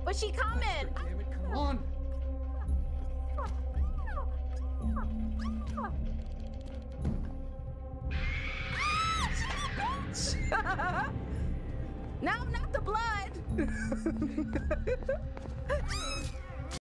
Was she coming? Damn it, come on. No, not the blood.